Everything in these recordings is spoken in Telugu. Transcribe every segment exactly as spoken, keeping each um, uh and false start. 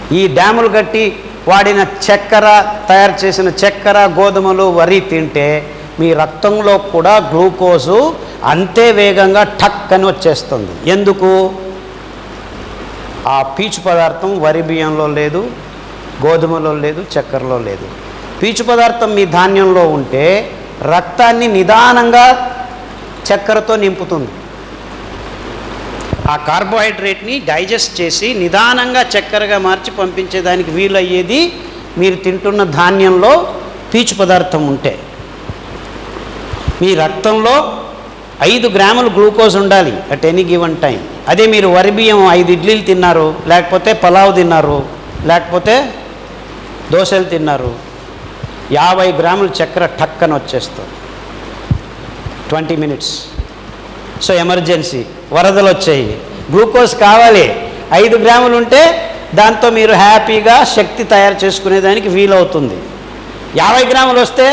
ఈ డ్యాములు కట్టి వాడిన చక్కెర, తయారు చేసిన చక్కెర, గోధుమలు, వరి తింటే మీ రక్తంలో కూడా గ్లూకోజు అంతే వేగంగా టక్ అని వచ్చేస్తుంది. ఎందుకు? ఆ పీచు పదార్థం వరి బియ్యంలో లేదు, గోధుమలో లేదు, చక్కెరలో లేదు. పీచు పదార్థం మీ ధాన్యంలో ఉంటే రక్తాన్ని నిదానంగా చక్కెరతో నింపుతుంది. ఆ కార్బోహైడ్రేట్ని డైజెస్ట్ చేసి నిదానంగా చక్కెరగా మార్చి పంపించేదానికి వీలయ్యేది మీరు తింటున్న ధాన్యంలో పీచు పదార్థం ఉంటే. మీ రక్తంలో ఐదు గ్రాములు గ్లూకోజ్ ఉండాలి అట్ ఎనీ గివన్ టైం. అదే మీరు వరి బియ్యం ఐదు ఇడ్లీలు తిన్నారు, లేకపోతే పలావ్ తిన్నారు, లేకపోతే దోశలు తిన్నారు, యాభై గ్రాముల చక్కెర టక్కన వచ్చేస్తుంది ట్వంటీ మినిట్స్. సో ఎమర్జెన్సీ, వరదలు వచ్చాయి, గ్లూకోజ్ కావాలి, ఐదు గ్రాములు ఉంటే దాంతో మీరు హ్యాపీగా శక్తి తయారు చేసుకునేదానికి వీలవుతుంది. యాభై గ్రాములు వస్తే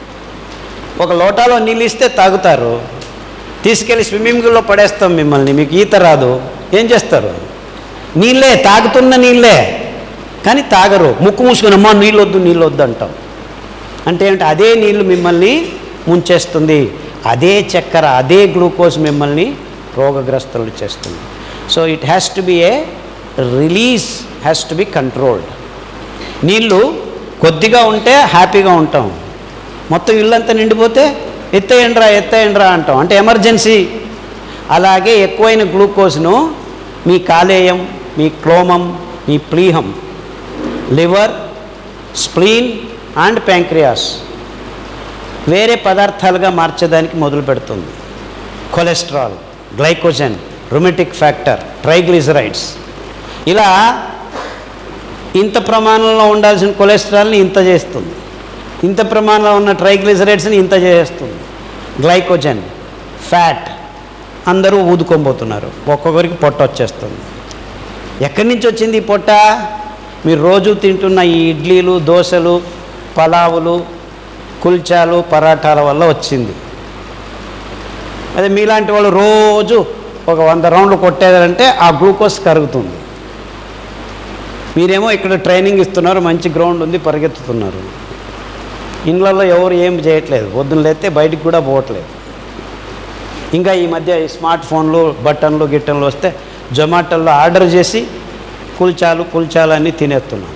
ఒక లోటాలో నీళ్ళు ఇస్తే తాగుతారు, తీసుకెళ్ళి స్విమ్మింగ్ పూల్లో పడేస్తాం మిమ్మల్ని, మీకు ఈత రాదు, ఏం చేస్తారు? నీళ్ళే, తాగుతున్న నీళ్ళే, కానీ తాగరు, ముక్కు మూసుకుని అమ్మా నీళ్ళు వద్దు నీళ్ళు వద్దు అంటాం. అంటే ఏంటి? అదే నీళ్ళు మిమ్మల్ని ముంచేస్తుంది, అదే చక్కెర, అదే గ్లూకోజ్ మిమ్మల్ని రోగగ్రస్తులు చేస్తుంది. So it has to be a release, has to be controlled. నీళ్ళు కొద్దిగా ఉంటే హ్యాపీగా ఉంటాం, మొత్తం ఇల్లంతా నిండిపోతే ఎత్తేయండ్రా ఎత్తేయండ్రా అంటాం, అంటే ఎమర్జెన్సీ. అలాగే ఎక్కువైన గ్లూకోజ్ను మీ కాలేయం, మీ క్లోమం, మీ ప్లీహం, లివర్, స్ప్లీన్ అండ్ ప్యాంక్రియాస్ వేరే పదార్థాలుగా మార్చేదానికి మొదలు పెడుతుంది. Cholesterol, glycogen, rheumatic factor, triglycerides, ఇలా ఇంత ప్రమాణంలో ఉండాల్సిన కొలెస్ట్రాల్ని ఇంత చేస్తుంది, ఇంత ప్రమాణంలో ఉన్న ట్రైగ్లిజరైడ్స్ని ఇంత చేస్తుంది. గ్లైకోజన్, ఫ్యాట్ అందరూ ఊదుకోబోతున్నారు, ఒక్కొక్కరికి పొట్ట వచ్చేస్తుంది. ఎక్కడి నుంచి వచ్చింది ఈ పొట్ట? మీరు రోజు తింటున్న ఈ ఇడ్లీలు, దోశలు, పలావులు, కుల్చాలు, పరాఠాల వల్ల వచ్చింది. అదే మీలాంటి వాళ్ళు రోజు ఒక వంద రౌండ్లు కొట్టేదంటే ఆ గ్లూకోజ్ కరుగుతుంది. మీరేమో ఇక్కడ ట్రైనింగ్ ఇస్తున్నారు, మంచి గ్రౌండ్ ఉంది, పరిగెత్తుతున్నారు. ఇండ్లలో ఎవరు ఏం చేయట్లేదు, పొద్దున్న లేస్తే బయటికి కూడా పోవట్లేదు. ఇంకా ఈ మధ్య ఈ స్మార్ట్ ఫోన్లు, బటన్లు, గిట్టన్లు వస్తే జొమాటోలో ఆర్డర్ చేసి కుల్చాలు కుల్చాలు అన్నీ తినేస్తున్నాం.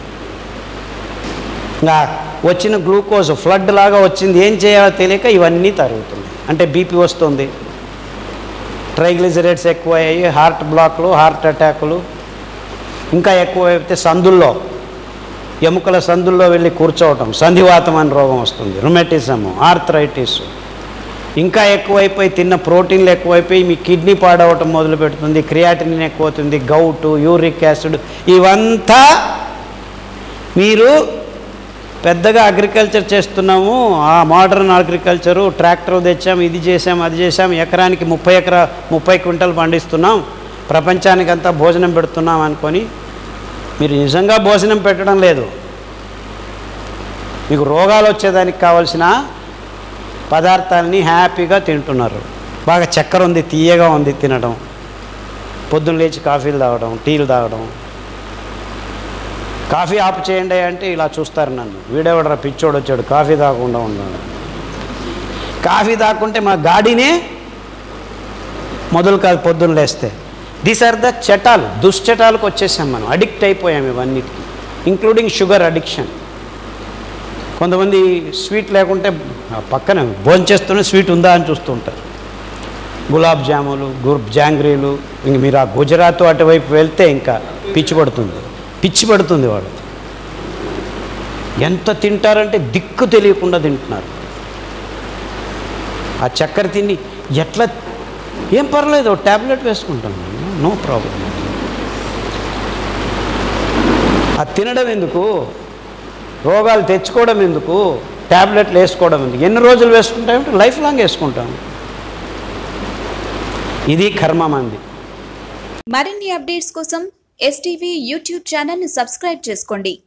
ఇంకా వచ్చిన గ్లూకోజ్ ఫ్లడ్ లాగా వచ్చింది, ఏం చేయాలో తెలియక ఇవన్నీ తరుగుతున్నాయి. అంటే బీపీ వస్తుంది, ట్రైగ్లిజరైడ్స్ ఎక్కువ అయ్యి హార్ట్ బ్లాక్లు, హార్ట్ అటాకులు, ఇంకా ఎక్కువ అయితే సందుల్లో, ఎముకల సందుల్లో వెళ్ళి కూర్చోవటం, సంధివాతం అనే రోగం వస్తుంది, రుమెటిజము, ఆర్థరైటిస్. ఇంకా ఎక్కువైపోయి తిన్న ప్రోటీన్లు ఎక్కువైపోయి మీ కిడ్నీ పాడవటం మొదలు పెడుతుంది, క్రియాటినిన్ ఎక్కువ అవుతుంది, గౌటు, యూరిక్ యాసిడ్. ఇవంతా మీరు పెద్దగా అగ్రికల్చర్ చేస్తున్నాము, ఆ మోడర్న్ అగ్రికల్చరు, ట్రాక్టర్ తెచ్చాం, ఇది చేసాం, అది చేసాం, ఎకరానికి ముప్పై ఎకరా ముప్పై క్వింటల్ పండిస్తున్నాం, ప్రపంచానికి అంతా భోజనం పెడుతున్నాం అనుకొని మీరు నిజంగా భోజనం పెట్టడం లేదు. మీకు రోగాలు వచ్చేదానికి కావాల్సిన పదార్థాలని హ్యాపీగా తింటున్నారు. బాగా చక్కెర ఉంది, తీయగా ఉంది తినడం, పొద్దున్న లేచి కాఫీలు తాగడం, టీలు తాగడం. కాఫీ ఆపు చేయండి అంటే ఇలా చూస్తారు నన్ను, వీడెవడరా పిచ్చోడు వచ్చాడు కాఫీ తాగకుండా ఉన్నాడు. కాఫీ తాకుంటే మా గాడినే మొదలు కాదు పొద్దున్న లేస్తే. దీస్ ఆర్ ద చటాలు, దుశ్చటాలకు వచ్చేసాం మనం, అడిక్ట్ అయిపోయాం ఇవన్నిటికీ, ఇంక్లూడింగ్ షుగర్ అడిక్షన్. కొంతమంది స్వీట్ లేకుంటే పక్కన భోజనం చేస్తూనే స్వీట్ ఉందా అని చూస్తూ ఉంటారు. గులాబ్ జాములు, గుర్ జాంగ్రీలు, ఇంక మీరు ఆ గుజరాత్ అటువైపు వెళ్తే ఇంకా పిచ్చి పడుతుంది, పిచ్చి పడుతుంది వాడు. ఎంత తింటారంటే దిక్కు తెలియకుండా తింటున్నారు. ఆ చక్కెర తిని ఎట్లా, ఏం పర్లేదు ట్యాబ్లెట్ వేసుకుంటాం, నో ప్రాబ్లం. అది తినడం ఎందుకు, రోగాలు తెచ్చుకోవడం ఎందుకు, ట్యాబ్లెట్లు వేసుకోవడం ఎందుకు? ఎన్ని రోజులు వేసుకుంటామంటే లైఫ్ లాంగ్ వేసుకుంటాం. ఇది కర్మ మంది. మరిన్ని అప్డేట్స్ కోసం ఎస్టీవీ యూట్యూబ్ ఛానల్ని సబ్స్క్రైబ్ చేసుకోండి.